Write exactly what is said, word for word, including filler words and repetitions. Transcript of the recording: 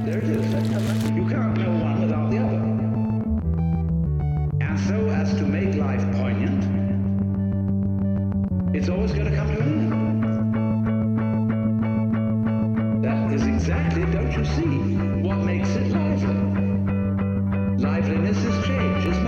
there it is. You can't know one without the other. And so as to make life poignant, it's always going to come to an end. That is exactly, don't you see, what makes it lively. Liveliness is change, isn't it?